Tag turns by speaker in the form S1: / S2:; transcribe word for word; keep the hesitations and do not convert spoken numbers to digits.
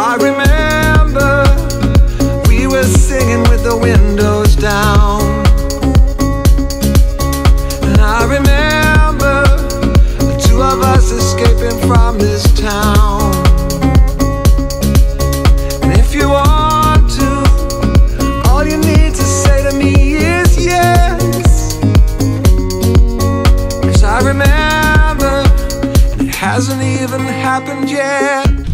S1: I remember we were singing with the windows down, and I remember the two of us escaping from this town. And if you want to, all you need to say to me is yes, 'cause I remember, and it hasn't even happened yet.